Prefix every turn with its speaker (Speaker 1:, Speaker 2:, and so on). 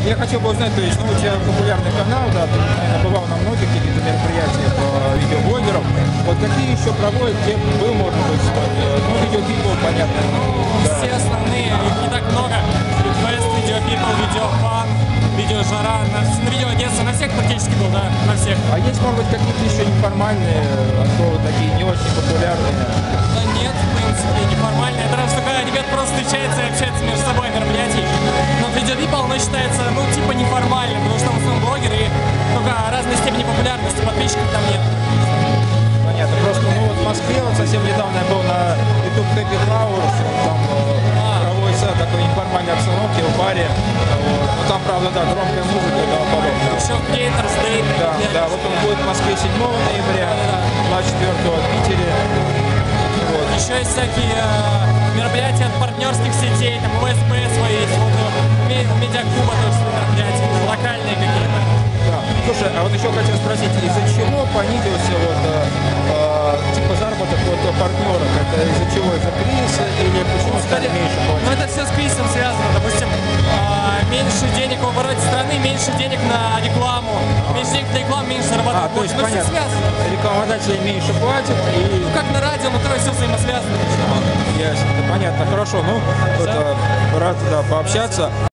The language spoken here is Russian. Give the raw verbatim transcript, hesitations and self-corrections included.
Speaker 1: Я хотел бы узнать, то есть, ну, у тебя популярный канал, да, ты, наверное, бывал на многих каких-то мероприятиях э, видеоблогеров. Вот какие еще проводят, где был, может быть, вот, э, ну, видеопипл, понятно. Да.
Speaker 2: Все основные, их не так много. Фест, видеопипл, видеофан, видеожара, на, на видеоагентство, на всех практически был, да, на всех.
Speaker 1: А есть, может быть, какие-то еще неформальные, а то такие не очень популярные?
Speaker 2: Да нет, в принципе, неформальные. Это раз только ребят просто встречаются и общаются между собой на мероприятии. Но видеопипл, оно считается, ну, типа неформальным, потому что там в основном блогеры и только разной степени популярности, подписчиков там нет.
Speaker 1: Понятно. Просто, ну, вот в Москве вот совсем недавно я был на YouTube Happy Hours, там э,
Speaker 2: А.
Speaker 1: проводится такой неформальной обстановке в баре. Вот. Ну, там, правда, да, громкая музыка и тому подобное.
Speaker 2: Еще Creators Day.
Speaker 1: Да, да, вот он будет в Москве седьмого ноября, двадцать четвёртого в Питере. Вот.
Speaker 2: Еще есть всякие э, мероприятия от партнерских сетей, там у ВСП свои есть, вот у, Ме- у Медиаклуба тоже свои мероприятия, локальные какие-то.
Speaker 1: Да. Слушай, а вот еще хотел спросить, из-за чего понизился вот, э, э, типа заработок вот, партнеров? Это из-за чего? Из-за кризиса или почему стали меньше
Speaker 2: Ну
Speaker 1: платить?
Speaker 2: это все с кризисом связано, допустим, э, меньше денег в обороте страны, меньше денег на рекламу, меньше денег на рекламу, меньше
Speaker 1: А,
Speaker 2: зарабатывать
Speaker 1: то
Speaker 2: больше.
Speaker 1: есть,
Speaker 2: Ну все
Speaker 1: понятно,
Speaker 2: связано.
Speaker 1: рекламодатели меньше платят и...
Speaker 2: Ну как на радио, но то все взаимосвязано.
Speaker 1: Ясно, понятно, хорошо, ну, это, рад, да, пообщаться.